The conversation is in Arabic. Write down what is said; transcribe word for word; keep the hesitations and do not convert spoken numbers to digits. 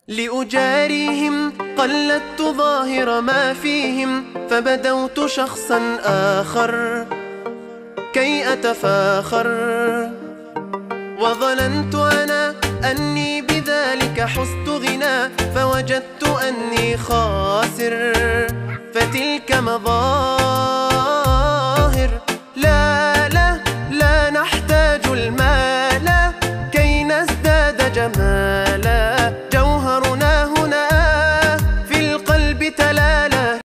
لأجاريهم قلدت ظاهر ما فيهم، فبدوت شخصا آخر كي أتفاخر، وظننت أنا أني بذلك حزت غنى، فوجدت أني خاسر، فتلك مظاهر